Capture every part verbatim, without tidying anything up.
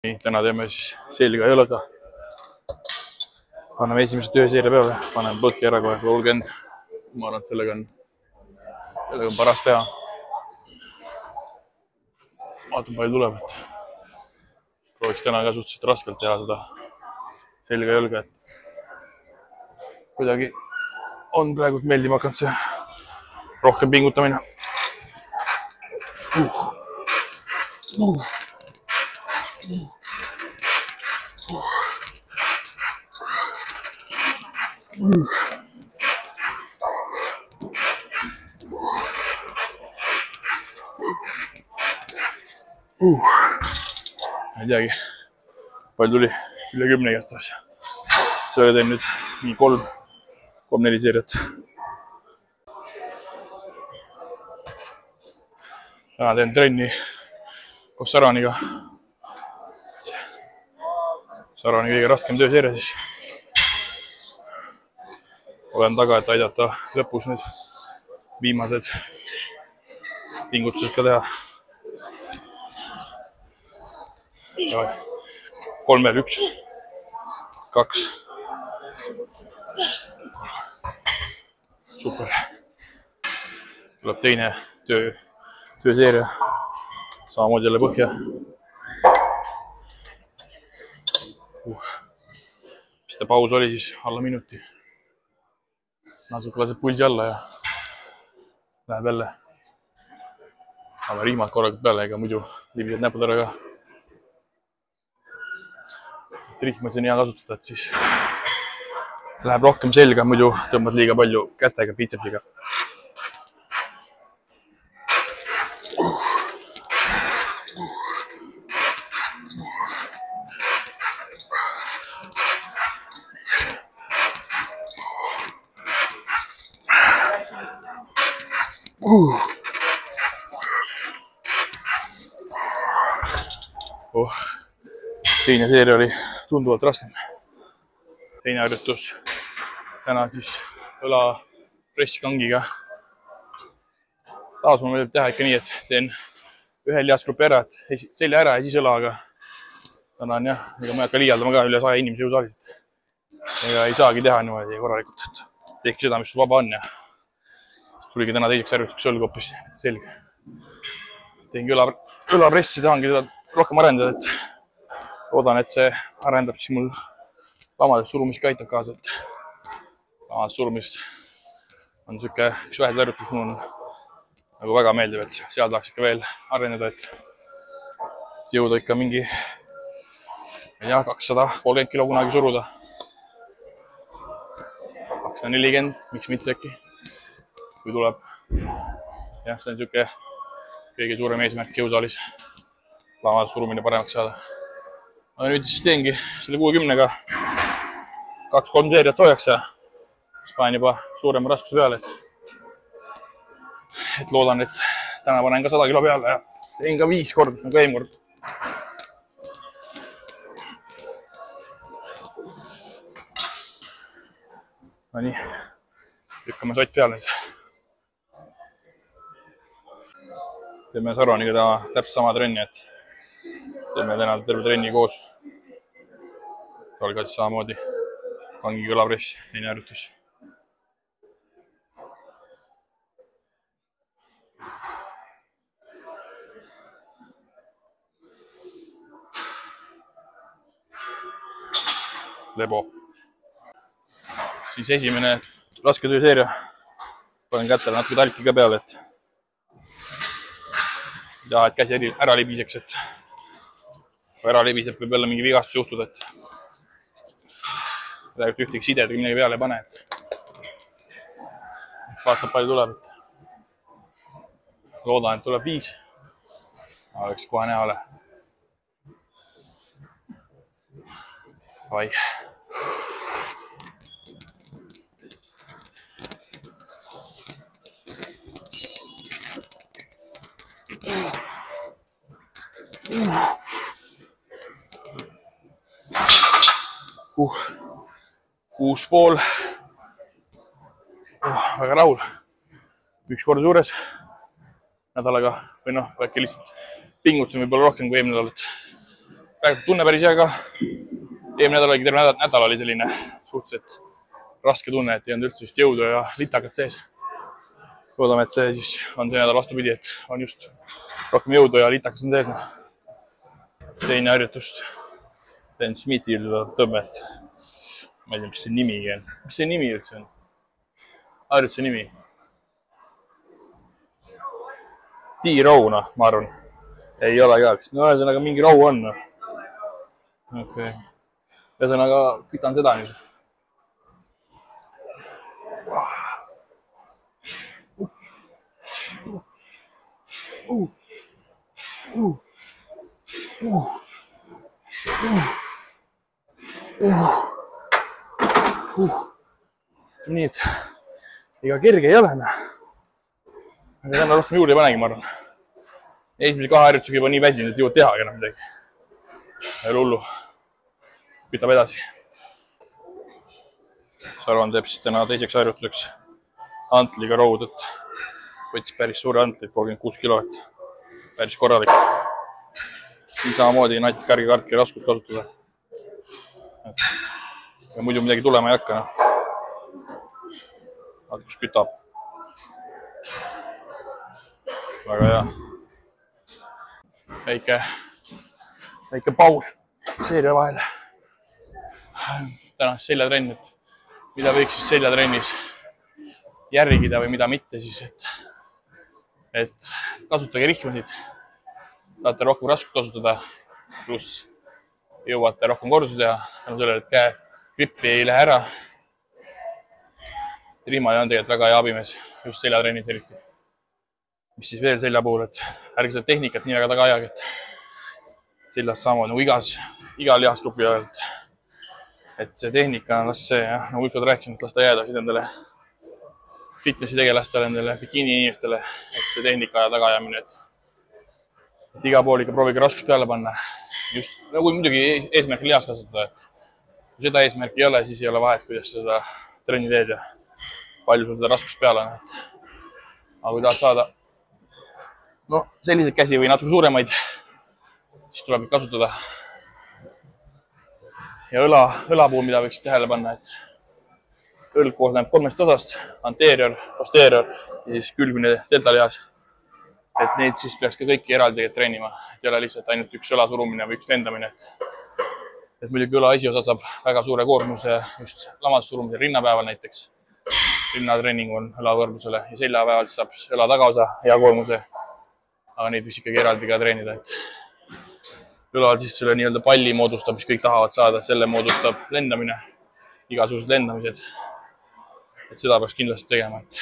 Nii, täna teeme siis selga jõlada. Paneme esimese tööseeria peale, paneme põhja ära kohe sada kolmkümmend. Ma arvan, et sellega on, sellega on paras teha. Vaatan, palju tuleb, et prooviks täna ka suhteliselt raskelt teha seda selga jõlga, et kuidagi on praegu meeldima hakanud see rohkem pingutamine. Uh. Uh. Mm. Uh. ei teagi, palju tuli üle kümne igastahes. Sellega teen nüüd nii kolm, kolm neli seeriat. Täna teen trenni koos Saraniga. Sarani kõige raskem tööseeria siis. Olen taga, et aidata lõpus nüüd viimased pingutused ka teha. Kolm veel, üks, kaks. Super. Tuleb teine töö, tööseeria. Samamoodi jälle põhja. Uh. Mis ta paus oli siis alla minuti. Natuke laseb pulsi alla ja läheb jälle. Aga rihmad korralikult peale, ega muidu libised näpud ära ka. Rihmasid on hea kasutada, et siis läheb rohkem selga, muidu tõmbad liiga palju kätega, biitsepsiga. Uh. Oh. Teine seeria oli tunduvalt raskem. Teine harjutus täna siis õla pressikangiga. Taas ma meeldib teha ikka nii, et teen ühe lihasgrupi ära, et selja ära ja siis õlaga. Täna on jah, ega ma ei hakka liialdama ka üle saja inimese jõusaalis. Ega ei saagi teha niimoodi korralikult, et teeki seda, mis vaba on ja tuligi täna teiseks harjutuseks õlg hoopis selge. Teengi õla, õla pressi, tahangi seda rohkem arendada, et loodan, et see arendab siis mul lamades surumist ka aitab kaasa, et lamades surumist on niisugune üks vähesed harjutus, mul on nagu väga meeldib, et seal tahaks ikka veel arendada, et jõuda ikka mingi ja kakssada kolmkümmend kilo kunagi suruda. kakssada nelikümmend, miks mitte äkki? Kui tuleb. Jah, see on niisugune kõige suurem eesmärk jõusaalis. Lamades surumine paremaks saada. Aga nüüd siis teengi selle kuuekümnega kaks-kolm seeriat soojaks ja siis panen juba suurema raskuse peale, et, et loodan, et täna panen ka sada kilo peale ja teen ka viis kordust nagu eelmine kord. No nii, lükkame sott peale nüüd. Teeme Saraniga täna täpselt sama trenni, et teeme täna terve trenni koos. Tal ka siis samamoodi kangi kõlapress, teine harjutus. Lebo. Siis esimene raske tööseeria. Panen kätele natuke talki ka peale, et ja et käsi ära libiseks, et kui ära libiseb, võib jälle mingi vigastus juhtuda, et praegu ühtegi sidedega midagi peale ei pane, et vaatab palju tuleb, et loodan, et tuleb viis, aga eks kohe näha ole. Vai. Uh, kuus pool. Oh, väga rahul. Üks kord suures nädalaga või noh, äkki lihtsalt pingutusin võib-olla rohkem kui eelmine nädal, et praegu tunne päris hea ka. Eelmine nädal oligi terve nädal, nädal oli selline suhteliselt raske tunne, et ei olnud üldse just jõudu ja litakat sees. Loodame, et see siis on see nädal vastupidi, et on just rohkem jõudu ja litakas on sees. Teine harjutust. Teen Smithi tõmbet. Ma ei tea, mis see nimi on. Mis see nimi üldse on? Harjutuse nimi. T-row-na, ma arvan. Ei ole ka. No ühesõnaga mingi row on. Okei. Ühesõnaga kütan seda nüüd. Nii, et ega kerge ei ole. Aga täna rohkem juurde ei panegi, ma arvan. Esimese kahe harjutusega juba nii väsinud, et jõuad tehagi enam midagi. Ei ole hullu. Kütab edasi. Sarvan teeb siis täna teiseks harjutuseks antliga roud, et võttis päris suure antlit, kolmkümmend kuus kilo, et päris korralik. Siin samamoodi naised kärge kartki raskus kasutada. Ja muidu midagi tulema ei hakka. Vaat kus kütab. Väga hea. Väike, väike paus seeria vahel. Täna seljatrenn, et mida võiks siis seljatrennis järgida või mida mitte siis, et, et kasutage rihmasid. Saate rohkem raskust kasutada, pluss jõuate rohkem kordusi teha. Tänu sellele, et käe grippi ei lähe ära. Rihmad on tegelikult väga hea abimees, just seljatrennis eriti. Mis siis veel selja puhul, et ärge seda tehnikat nii väga taga ajagi, et seljas samamoodi nagu igas, igal lihasgrupi ajal. Et see tehnika on las see, nagu ükskord rääkisin, et las ta jääda endale fitnessi tegelastele, endale bikini inimestele, et see tehnika taga ajamine, et, et iga pool ikka proovige raskust peale panna. Just nagu muidugi eesmärk lihas kasvatada, et kui seda eesmärki ei ole, siis ei ole vahet, kuidas seda trenni teed ja palju sul seda raskust peale on. Aga kui tahad saada no, selliseid käsi või natuke suuremaid, siis tuleb kasutada. Ja õla, õla puhul, mida võiks tähele panna, et õlg koosneb kolmest osast, anterior, posterior ja siis külgmine deltalihas. Et neid siis peaks ka kõiki eraldi treenima, et ei ole lihtsalt ainult üks õla surumine või üks lendamine. Et, et muidugi õla esiosa saab väga suure koormuse just lamades surumise rinnapäeval näiteks. Rinnatrenning on õlavõrbusele ja seljapäeval saab õla tagaosa hea koormuse. Aga neid võiks ikkagi eraldi ka treenida, et õlal siis selle nii-öelda palli moodustab, mis kõik tahavad saada, selle moodustab lendamine, igasugused lendamised. Et seda peaks kindlasti tegema, et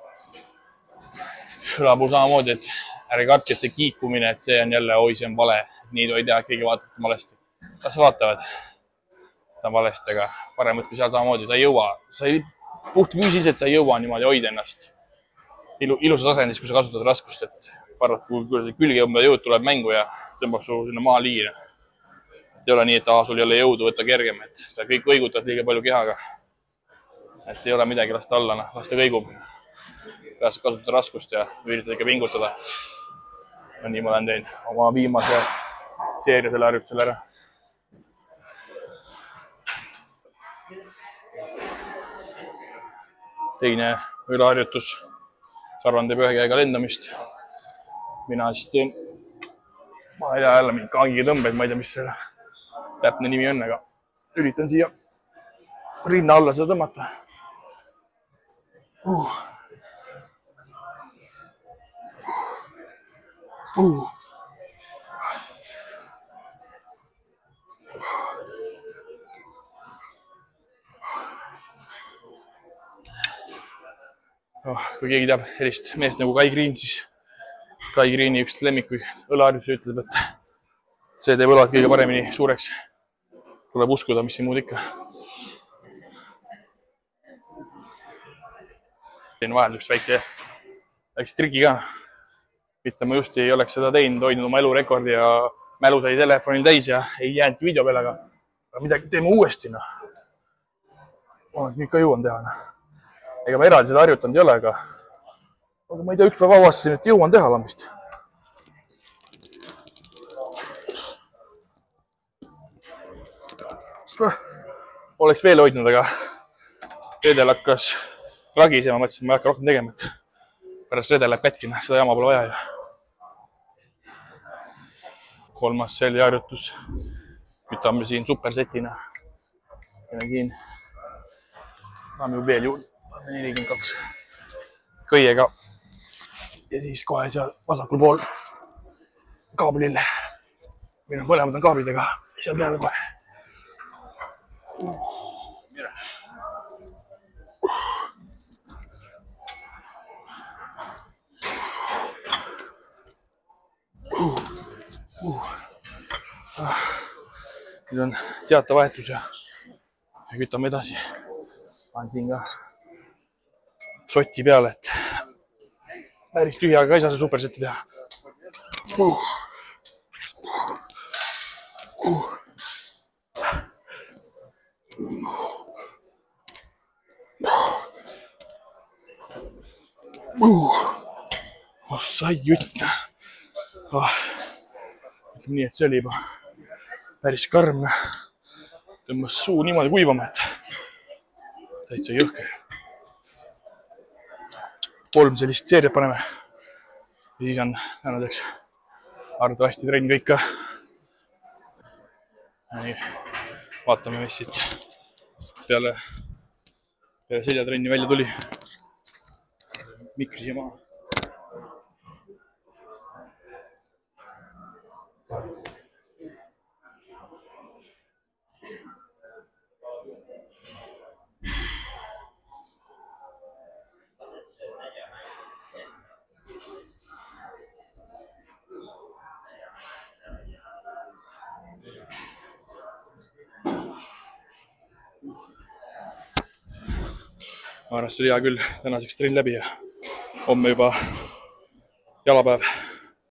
õla puhul samamoodi, et ärge kartke, et see kiikumine, et see on jälle, oi, see on vale, nii ei tea, et keegi vaatab valesti. Kas vaatavad? Ta on valesti, aga parem võtke seal samamoodi, sa ei jõua, sa ei puht füüsiliselt, sa ei jõua niimoodi hoida ennast Ilu, ilusas asendis, kui sa kasutad raskust, et parrat, kui külgejõume jõud tuleb mängu ja tõmbab su sinna maa liina. Et ei ole nii, et ah, sul ei ole jõudu, võtta kergem, et sa kõik õigutad liiga palju kehaga. Et ei ole midagi lasta alla, lasta kõigub. Peas kasutada raskust ja üritada ikka pingutada. Ja nii ma olen teinud oma viimase seeria selle harjutusele ära. Teine õlaharjutus. Sarvan teeb ühe käega lendamist. Mina siis teen, ma ei tea, jälle mingi kangi tõmbeid, ma ei tea, mis selle täpne nimi on, aga üritan siia rinna alla seda tõmmata. Uh. Uh. Oh, kui keegi teab sellist meest nagu Kai Green, siis Kai Greeni üks lemmikuid õlaharjutusi ütleb, et see teeb õlad kõige paremini suureks. Tuleb uskuda, mis siin muud ikka. Teen vahel üks väikse, väikse triki ka. Mitte ma just ei oleks seda teinud, hoidnud oma elurekordi ja mälu sai telefonil täis ja ei jäänud video peale, aga midagi teeme uuesti. No. Oh, nüüd ka jõuan teha. No. Ega ma eraldi seda harjutanud ei ole, aga, aga ma ei tea, üks päev avastasin, et jõuan teha lambist. oleks veel hoidnud, aga redel hakkas ragisema, mõtlesin, et ma ei hakka rohkem tegema, et pärast redel läheb kätkina, seda jama pole vaja. Ja kolmas seljaharjutus. Kütame siin supersetina. Siin saame ju veel juurde nelikümmend kaks kõiega. Ja siis kohe seal vasakul pool kaablile. Meil on mõlemad on kaablidega. Seal peale kohe. Uh, uh. Ah. Nüüd on teatavahetus ja kütame edasi. Panen siin ka sotti peale, et päris tühjaga ei saa see supersetti teha. Uh. Uh. Uh. Oh, sai jutna. Oh. Ütleme nii, et see oli juba päris karm. Tõmbas suu niimoodi kuivama, et täitsa jõhker. Kolm sellist seeriat paneme. Ja siis on tänaseks arvatavasti trenn kõik ka. Nii, vaatame, mis siit peale, peale seljatrenni välja tuli. Mikri siia maha. Ma arvan, see oli hea küll tänaseks trenn läbi ja homme juba jalapäev.